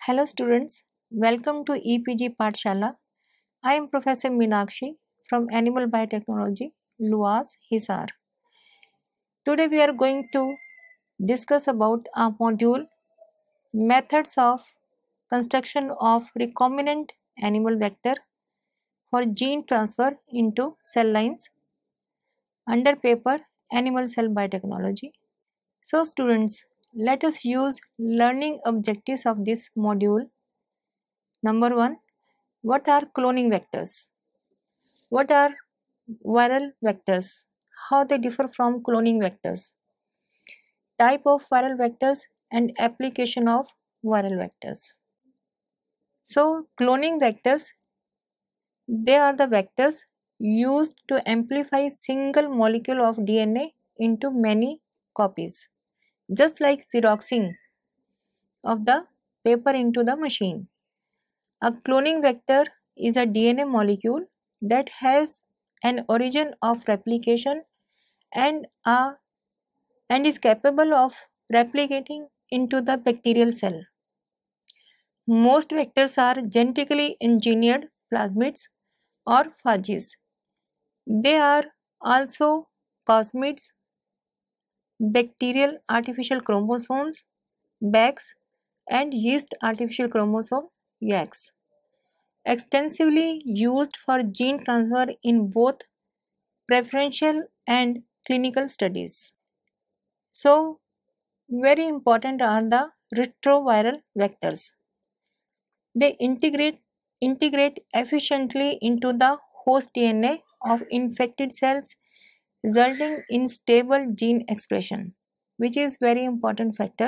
Hello students, welcome to EPG Pathshala. I am Professor Meenakshi from Animal Biotechnology, Luas, Hisar. Today we are going to discuss about our module methods of construction of recombinant animal vector for gene transfer into cell lines under paper Animal Cell Biotechnology. So students, let us use learning objectives of this module. Number 1. What are cloning vectors? What are viral vectors? How they differ from cloning vectors? Type of viral vectors and application of viral vectors. So cloning vectors, they are the vectors used to amplify single molecule of DNA into many copies, just like xeroxing of the paper into the machine. A cloning vector is a DNA molecule that has an origin of replication and is capable of replicating into the bacterial cell. Most vectors are genetically engineered plasmids or phages. They are also cosmids, bacterial artificial chromosomes, BACs, and yeast artificial chromosome, YACs. Extensively used for gene transfer in both preferential and clinical studies. So, very important are the retroviral vectors. They integrate efficiently into the host DNA of infected cells, resulting in stable gene expression, which is very important factor.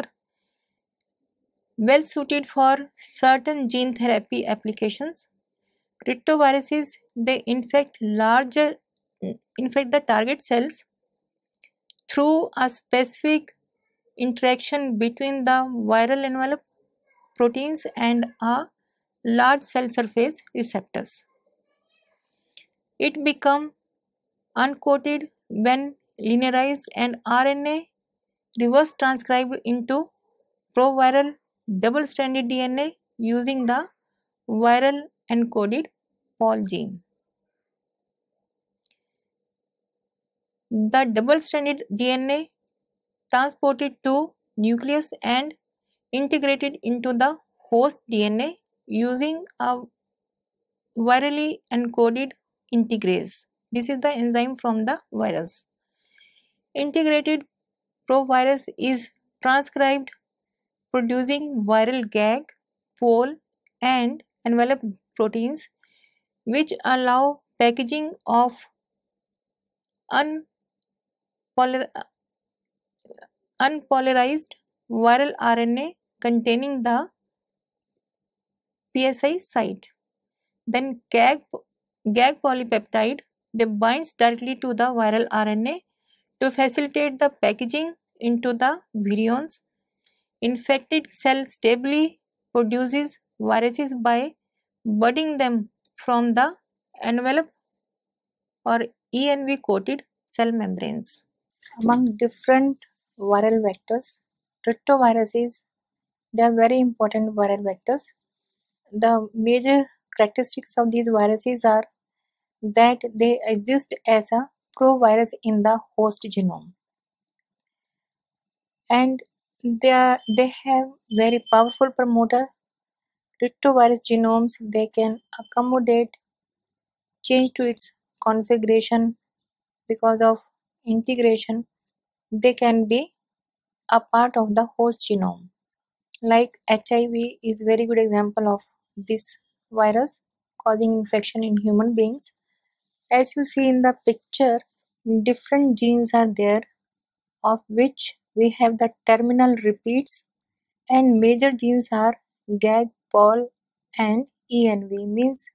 Well suited for certain gene therapy applications. Retroviruses, they infect the target cells through a specific interaction between the viral envelope proteins and a large cell surface receptors. It becomes uncoated when linearized and RNA reverse transcribed into proviral double-stranded DNA using the viral encoded Pol gene. The double-stranded DNA transported to nucleus and integrated into the host DNA using a virally encoded integrase. This is the enzyme from the virus. Integrated provirus is transcribed producing viral gag, pol, and envelope proteins which allow packaging of unpolarized viral RNA containing the PSI site. Then gag polypeptide, they binds directly to the viral RNA to facilitate the packaging into the virions. Infected cell stably produces viruses by budding them from the envelope or ENV coated cell membranes. Among different viral vectors, retroviruses, they are very important viral vectors. The major characteristics of these viruses are that they exist as a provirus in the host genome, and they have very powerful promoter. Retrovirus genomes, they can accommodate change to its configuration because of integration. They can be a part of the host genome. Like HIV is very good example of this virus causing infection in human beings. As you see in the picture, different genes are there, of which we have the terminal repeats, and major genes are GAG, POL, and ENV means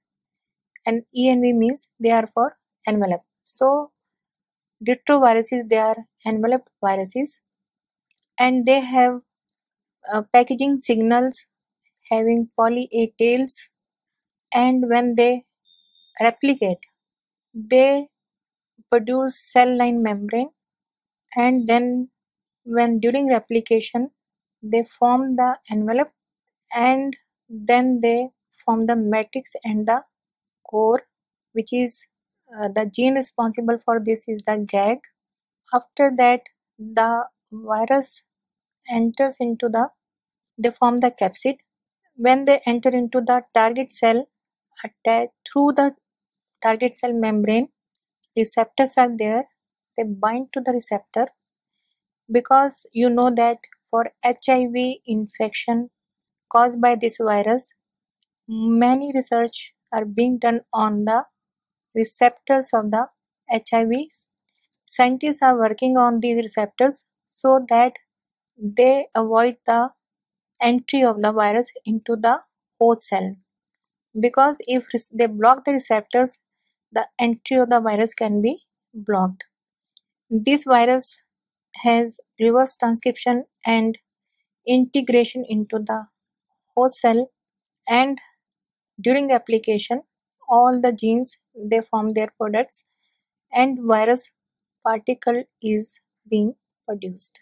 they are for envelope. So retroviruses, they are enveloped viruses, and they have packaging signals having poly A tails, and when they replicate, they produce cell line membrane, and then when during replication they form the envelope, and then they form the matrix and the core, which is the gene responsible for this is the GAG. After that, the virus enters into they form the capsid. When they enter into the target cell, attached through the target cell membrane, receptors are there. They bind to the receptor, because you know that for HIV infection caused by this virus, many research are being done on the receptors of the HIV. Scientists are working on these receptors so that they avoid the entry of the virus into the host cell, because if they block the receptors, the entry of the virus can be blocked. This virus has reverse transcription and integration into the host cell, and during application all the genes they form their products and virus particle is being produced.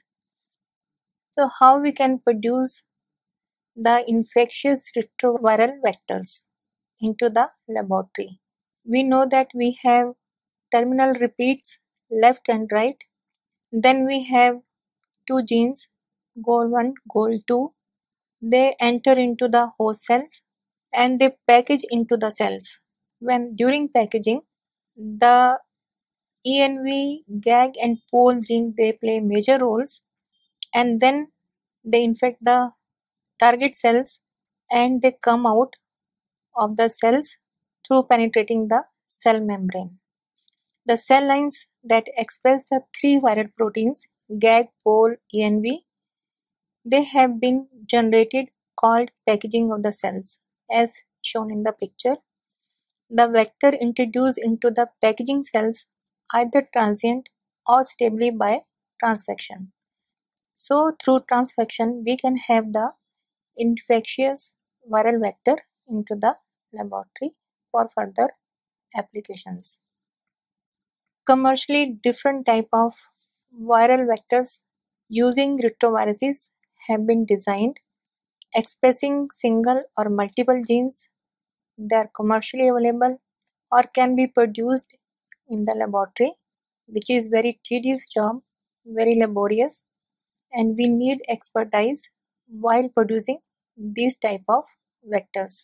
So how we can produce the infectious retroviral vectors into the laboratory? We know that we have terminal repeats left and right. Then we have two genes, goal1, goal2. They enter into the host cells and they package into the cells. When during packaging, the ENV, GAG and POL gene they play major roles, and then they infect the target cells and they come out of the cells through penetrating the cell membrane. The cell lines that express the three viral proteins GAG, POL, ENV, they have been generated called packaging of the cells as shown in the picture. The vector introduced into the packaging cells either transient or stably by transfection. So through transfection we can have the infectious viral vector into the laboratory for further applications. Commercially different type of viral vectors using retroviruses have been designed expressing single or multiple genes. They are commercially available or can be produced in the laboratory, which is very tedious job, very laborious, and we need expertise while producing these type of vectors.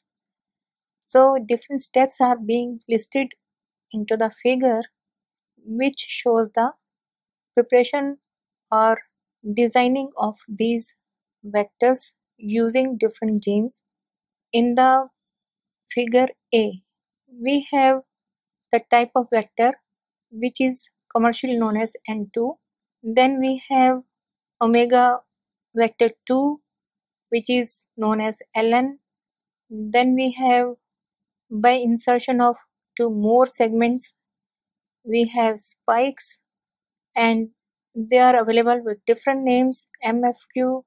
So different steps are being listed into the figure, which shows the preparation or designing of these vectors using different genes. In the figure A, we have the type of vector which is commercially known as N2. Then we have omega vector 2 which is known as LN. Then we have by insertion of two more segments we have spikes, and they are available with different names MFQ.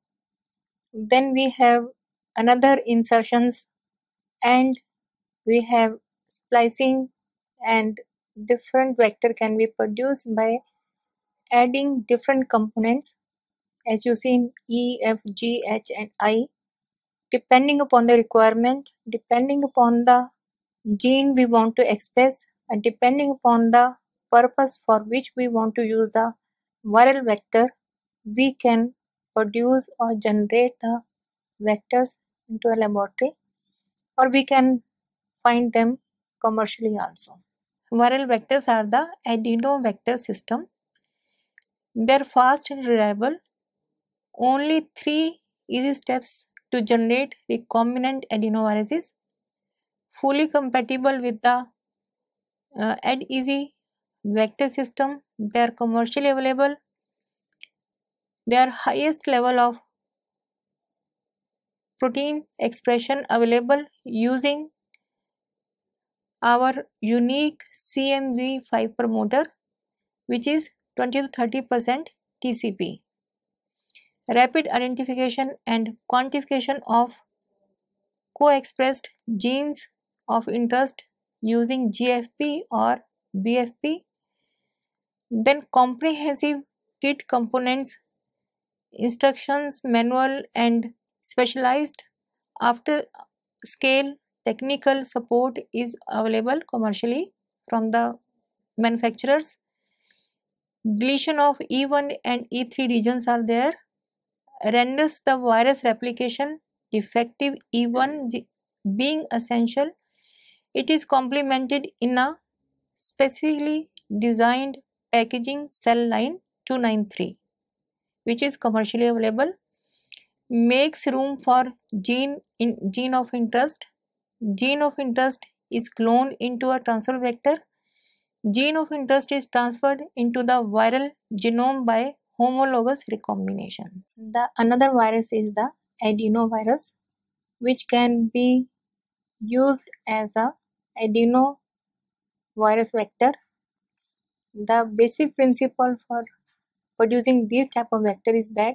Then we have another insertions and we have splicing, and different vector can be produced by adding different components as you see in E, F, G, H and I, depending upon the requirement, depending upon the gene we want to express, and depending upon the purpose for which we want to use the viral vector, we can produce or generate the vectors into a laboratory, or we can find them commercially also. Viral vectors are the adeno vector system. They are fast and reliable. Only 3 easy steps to generate recombinant adenoviruses, fully compatible with the AdEasy vector system. They are commercially available. They are highest level of protein expression available using our unique CMV5 promoter, which is 20 to 30% TCP. Rapid identification and quantification of co-expressed genes of interest using GFP or BFP. Then comprehensive kit components, instructions, manual and specialized after scale technical support is available commercially from the manufacturers. Deletion of E1 and E3 regions are there, renders the virus replication defective. E1 being essential, it is complemented in a specifically designed packaging cell line 293, which is commercially available, makes room for gene of interest. Gene of interest is cloned into a transfer vector. Gene of interest is transferred into the viral genome by homologous recombination. The another virus is the adenovirus, which can be used as a adenovirus vector. The basic principle for producing this type of vector is that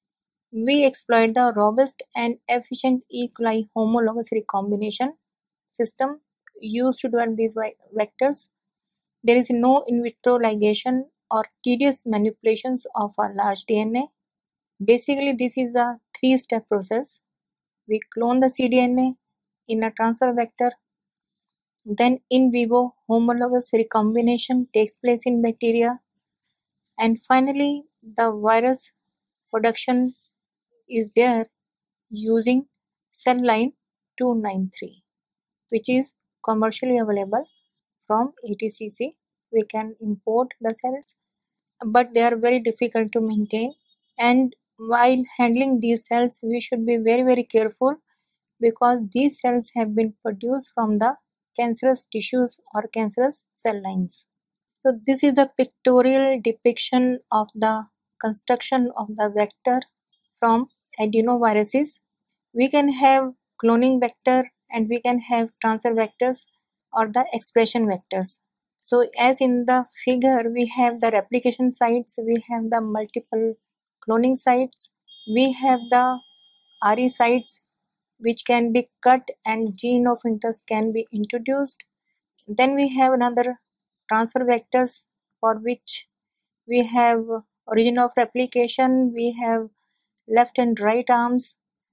we exploit the robust and efficient E. coli homologous recombination system used to develop these vectors. There is no in vitro ligation or tedious manipulations of a large DNA. Basically, this is a three-step process. We clone the cDNA in a transfer vector, then in vivo homologous recombination takes place in bacteria, and finally the virus production is there using cell line 293, which is commercially available from ATCC. We can import the cells, but they are very difficult to maintain, and while handling these cells we should be very careful, because these cells have been produced from the cancerous tissues or cancerous cell lines. So this is the pictorial depiction of the construction of the vector from adenoviruses. We can have cloning vector and we can have transfer vectors or the expression vectors. So as in the figure, we have the replication sites, we have the multiple cloning sites, we have the RE sites which can be cut and gene of interest can be introduced. Then we have another transfer vectors for which we have origin of replication, we have left and right arms,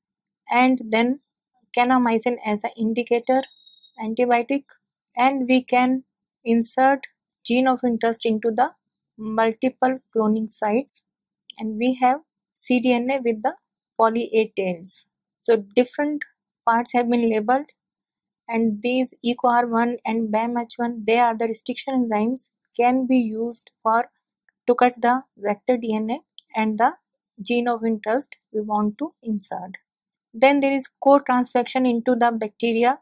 and then kanamycin as an indicator antibiotic, and we can insert gene of interest into the multiple cloning sites, and we have cDNA with the poly A tails. So different parts have been labeled, and these EcoR1 and BAMH1, they are the restriction enzymes, can be used for to cut the vector DNA and the gene of interest we want to insert. Then there is co-transfection into the bacteria,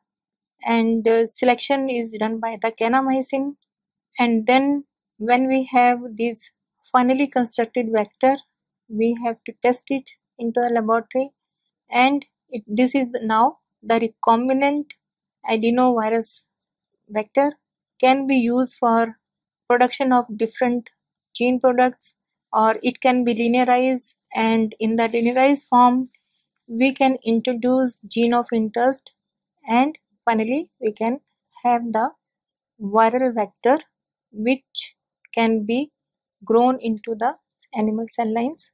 and selection is done by the kanamycin. And then when we have this finally constructed vector, we have to test it into a laboratory, and this is now the recombinant adenovirus vector, can be used for production of different gene products, or it can be linearized, and in the linearized form we can introduce gene of interest, and finally we can have the viral vector which can be grown into the animal cell lines.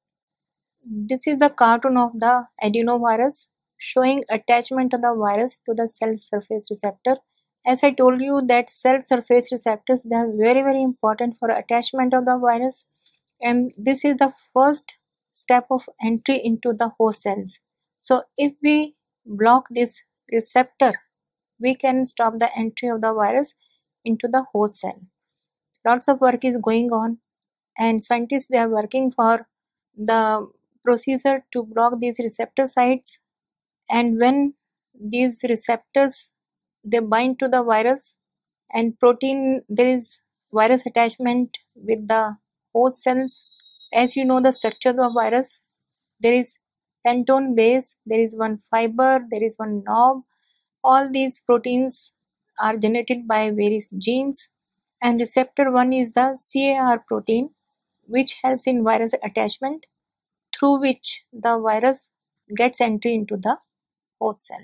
This is the cartoon of the adenovirus showing attachment of the virus to the cell surface receptor. As I told you that cell surface receptors, they are very important for attachment of the virus, and this is the first step of entry into the host cells. So if we block this receptor, we can stop the entry of the virus into the host cell. Lots of work is going on, and scientists, they are working for the procedure to block these receptor sites, and when these receptors, they bind to the virus and protein, there is virus attachment with the host cells. As you know the structure of virus, there is pentone base, there is one fiber, there is one knob. All these proteins are generated by various genes, and receptor 1 is the CAR protein, which helps in virus attachment, through which the virus gets entry into the host cell.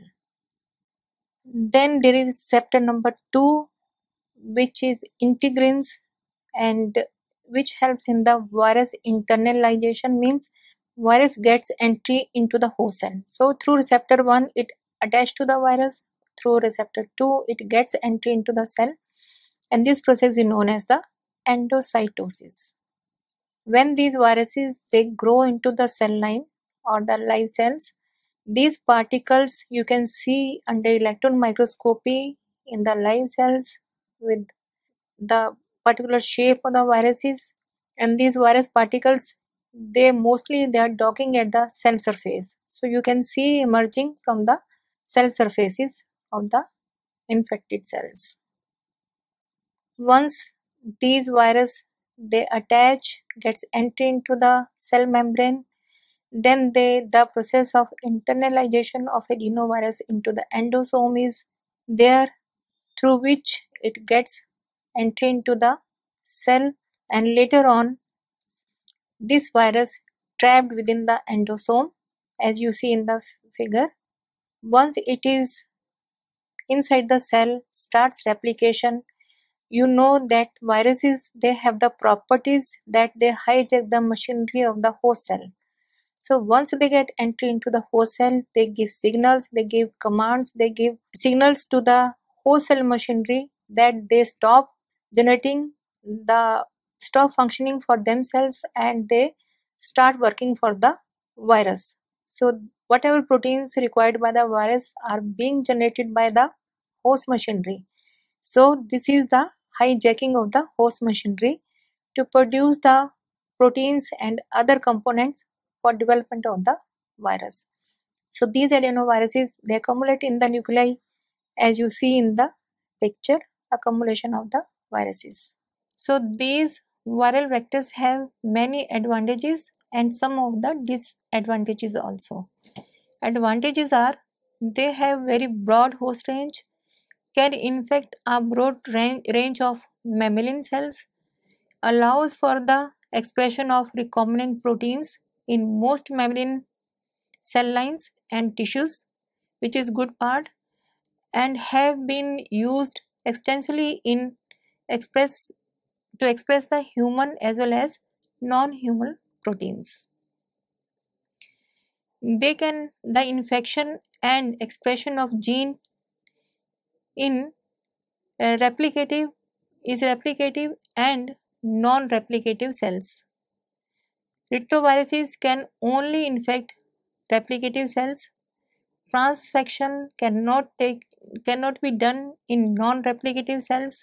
Then there is receptor number 2, which is integrins, and which helps in the virus internalization, means virus gets entry into the host cell. So through receptor 1, it attached to the virus through receptor 2, it gets entry into the cell, and this process is known as the endocytosis. When these viruses they grow into the cell line or the live cells, these particles you can see under electron microscopy in the live cells with the particular shape of the viruses, and these virus particles they are docking at the cell surface, so you can see emerging from the cell surfaces of the infected cells. Once these virus they attach, gets entry into the cell membrane, then the process of internalization of adenovirus into the endosome is there, through which it gets entry into the cell, and later on this virus trapped within the endosome, as you see in the figure. Once it is inside the cell, starts replication. You know that viruses they have the properties that they hijack the machinery of the host cell. So once they get entry into the host cell, they give signals, they give commands, they give signals to the host cell machinery that they stop generating, stop functioning for themselves, and they start working for the virus. So whatever proteins required by the virus are being generated by the host machinery. So this is the hijacking of the host machinery to produce the proteins and other components for development of the virus. So these adenoviruses they accumulate in the nuclei, as you see in the picture, accumulation of the viruses. So these viral vectors have many advantages and some of the disadvantages also. Advantages are they have very broad host range, can infect a broad range of mammalian cells, allows for the expression of recombinant proteins in most mammalian cell lines and tissues, which is good part, and have been used extensively in express the human as well as non-human proteins. The infection and expression of gene in replicative and non-replicative cells. Retroviruses can only infect replicative cells. Transfection cannot be done in non-replicative cells,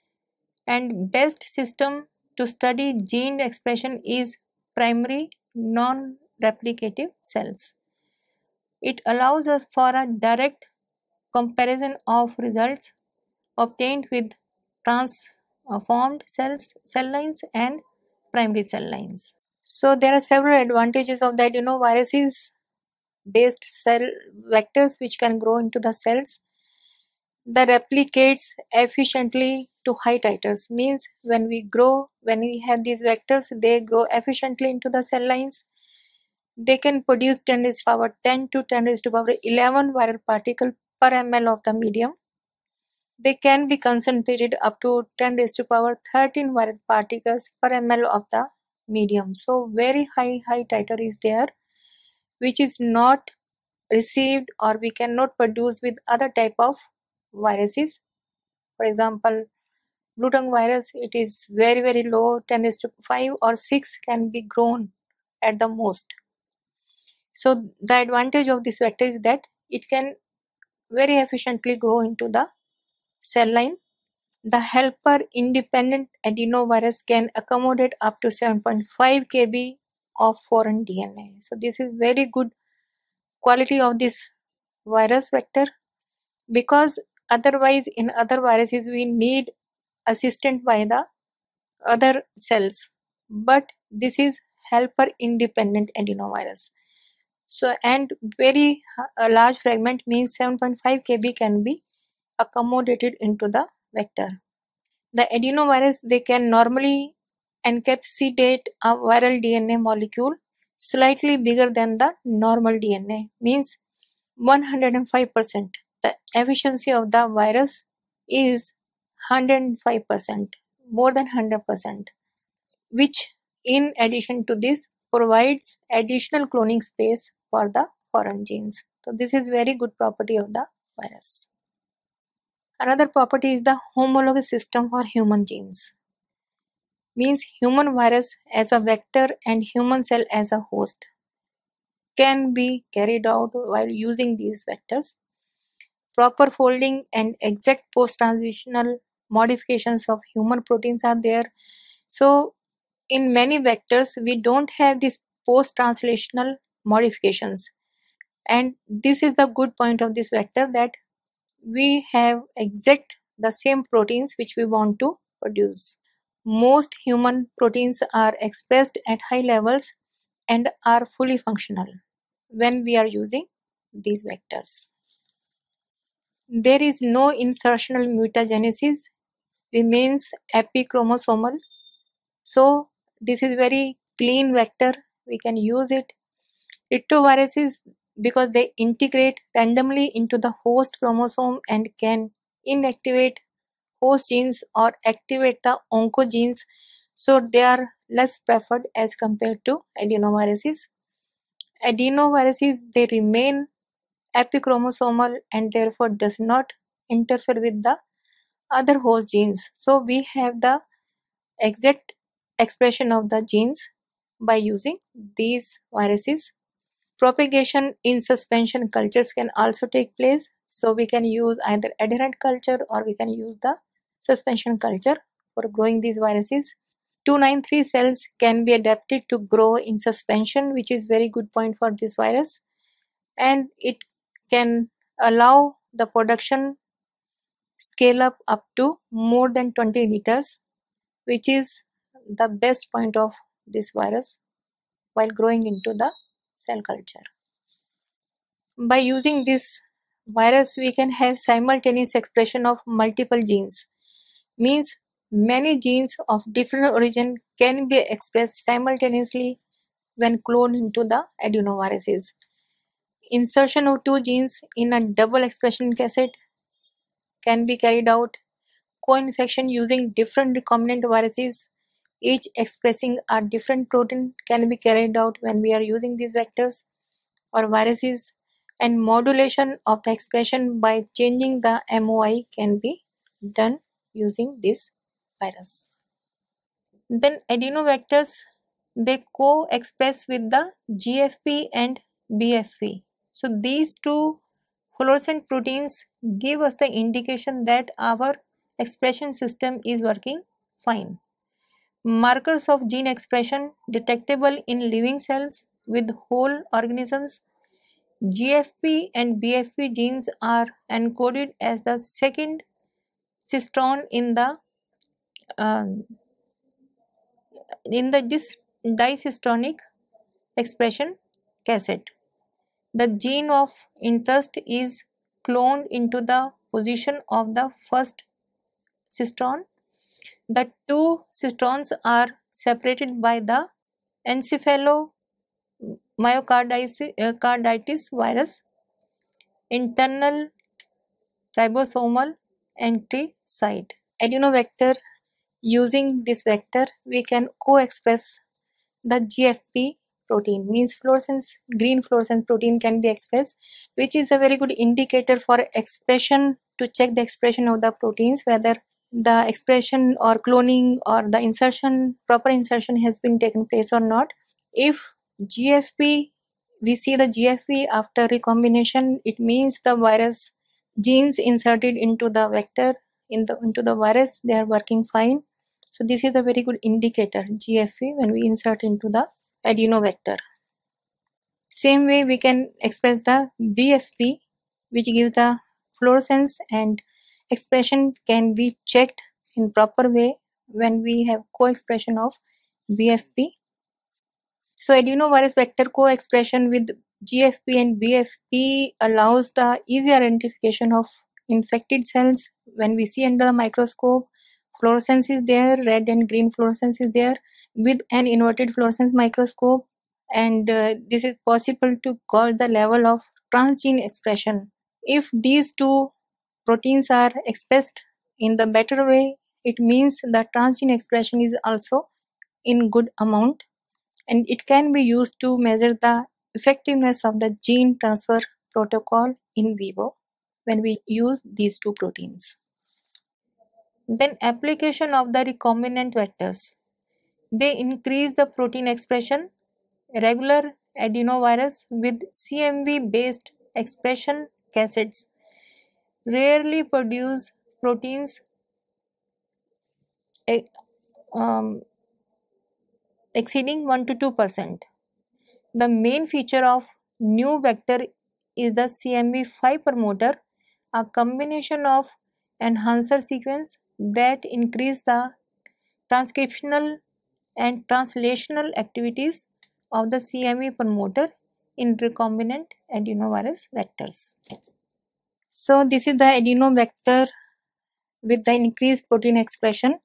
and best system to study gene expression is primary non-replicative cells. It allows us for a direct comparison of results obtained with transformed cell lines and primary cell lines. So there are several advantages of the adenoviruses based cell vectors which can grow into the cells. The replicates efficiently to high titers, means when we have these vectors, they grow efficiently into the cell lines. They can produce 10 raised to power 10 to 10 raised to power 11 viral particle per ml of the medium. They can be concentrated up to 10 raised to power 13 viral particles per ml of the medium. So very high titer is there, which is not received or we cannot produce with other type of viruses. For example, blue tongue virus, it is very low, 10 raised to 5 or 6 can be grown at the most. So the advantage of this vector is that it can very efficiently grow into the cell line. The helper independent adenovirus can accommodate up to 7.5 kb of foreign DNA. So this is very good quality of this virus vector, because otherwise in other viruses we need assistance by the other cells, but this is helper independent adenovirus. So and very large fragment means 7.5 kb can be accommodated into the vector. The adenovirus they can normally encapsulate a viral DNA molecule slightly bigger than the normal DNA, means 105%. The efficiency of the virus is 105%, more than 100%, which in addition to this provides additional cloning space for the foreign genes. So this is very good property of the virus. Another property is the homologous system for human genes. Means human virus as a vector and human cell as a host can be carried out while using these vectors. Proper folding and exact post-translational modifications of human proteins are there. So in many vectors we don't have these post-translational modifications, and this is the good point of this vector, that we have exact the same proteins which we want to produce. Most human proteins are expressed at high levels and are fully functional when we are using these vectors. There is no insertional mutagenesis, remains epichromosomal. So this is very clean vector, we can use it. Retroviruses, because they integrate randomly into the host chromosome and can inactivate host genes or activate the oncogenes, so they are less preferred as compared to adenoviruses. Adenoviruses, they remain epichromosomal and therefore does not interfere with the other host genes. So we have the exact expression of the genes by using these viruses. Propagation in suspension cultures can also take place. So we can use either adherent culture or we can use the suspension culture for growing these viruses. 293 cells can be adapted to grow in suspension, which is very good point for this virus, and it can allow the production scale up to more than 20 liters, which is the best point of this virus while growing into the cell culture. By using this virus, we can have simultaneous expression of multiple genes. Means many genes of different origin can be expressed simultaneously when cloned into the adenoviruses. Insertion of two genes in a double expression cassette can be carried out. Co-infection using different recombinant viruses, each expressing a different protein, can be carried out when we are using these vectors or viruses, and modulation of the expression by changing the MOI can be done using this virus. Then adenovectors, they co-express with the GFP and BFP. So these two fluorescent proteins give us the indication that our expression system is working fine. Markers of gene expression detectable in living cells with whole organisms. GFP and BFP genes are encoded as the second cistron in the uh, disystonic expression cassette. The gene of interest is cloned into the position of the first cistron. The two cistrons are separated by the encephalomyocarditis virus, internal ribosomal entry site. Adenovector, using this vector we can co-express the GFP protein, means fluorescence, green fluorescence protein can be expressed, which is a very good indicator for expression, to check the expression of the proteins, whether the expression or cloning or the insertion, proper insertion has been taken place or not. If GFP, we see the GFP after recombination, it means the virus genes inserted into the vector, into the virus, they are working fine. So this is a very good indicator, GFP, when we insert into the adenovector. Same way we can express the BFP, which gives the fluorescence, and expression can be checked in proper way when we have co-expression of BFP. So adenovirus vector co-expression with GFP and BFP allows the easy identification of infected cells. When we see under the microscope, fluorescence is there, red and green fluorescence is there with an inverted fluorescence microscope, and this is possible to gauge the level of transgene expression. If these two proteins are expressed in the better way, it means the transgene expression is also in good amount, and it can be used to measure the effectiveness of the gene transfer protocol in vivo when we use these two proteins. Then application of the recombinant vectors. They increase the protein expression. Regular adenovirus with CMV based expression cassettes rarely produce proteins eh, um, exceeding 1 to 2%. The main feature of new vector is the CMV5 promoter, a combination of enhancer sequence that increase the transcriptional and translational activities of the CMV promoter in recombinant adenovirus vectors. So this is the adeno vector with the increased protein expression.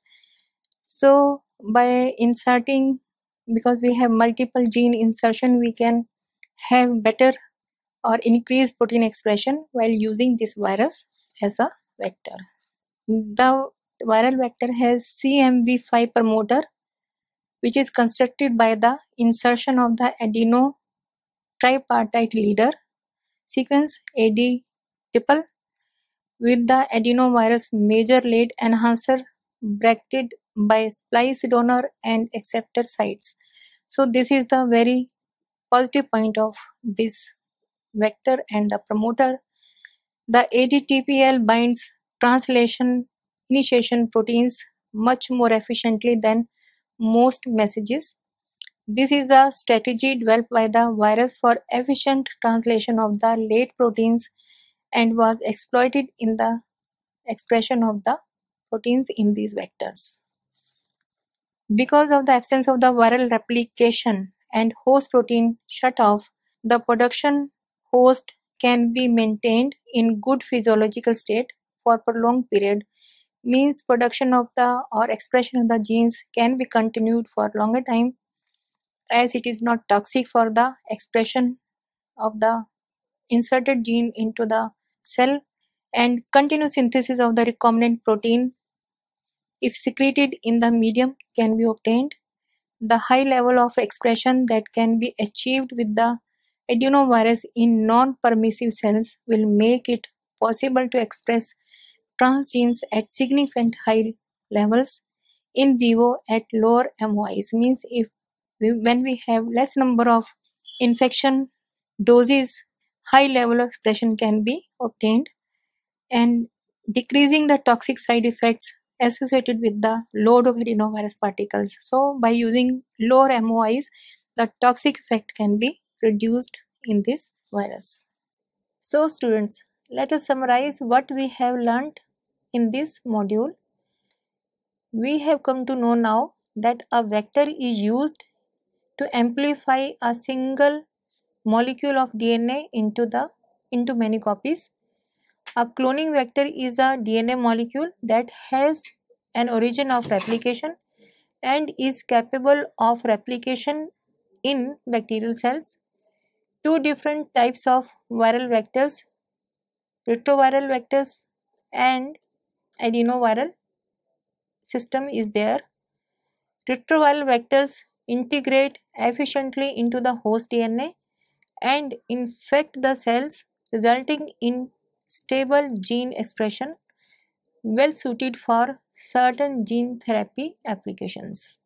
So by inserting, because we have multiple gene insertion, we can have better or increased protein expression while using this virus as a vector. The viral vector has CMV5 promoter, which is constructed by the insertion of the adeno tripartite leader sequence AD triple with the adenovirus major lead enhancer bracketed by splice donor and acceptor sites. So this is the very positive point of this vector and the promoter. The ADTPL binds translation initiation proteins much more efficiently than most messages. This is a strategy developed by the virus for efficient translation of the late proteins and was exploited in the expression of the proteins in these vectors. Because of the absence of the viral replication and host protein shutoff, the production host can be maintained in good physiological state for prolonged period, means production of the or expression of the genes can be continued for longer time as it is not toxic for the expression of the inserted gene into the cell, and continuous synthesis of the recombinant protein if secreted in the medium can be obtained. The high level of expression that can be achieved with the adenovirus in non-permissive cells will make it possible to express transgenes at significant high levels in vivo at lower MOIs. Means when we have less number of infection doses, high level of expression can be obtained, and decreasing the toxic side effects associated with the load of adenovirus particles. So by using lower MOIs, the toxic effect can be reduced in this virus. So students, let us summarize what we have learned in this module. We have come to know now that a vector is used to amplify a single molecule of DNA into many copies. A cloning vector is a DNA molecule that has an origin of replication and is capable of replication in bacterial cells. Two different types of viral vectors, retroviral vectors and adenoviral system is there. Retroviral vectors integrate efficiently into the host DNA and infect the cells, resulting in stable gene expression well suited for certain gene therapy applications.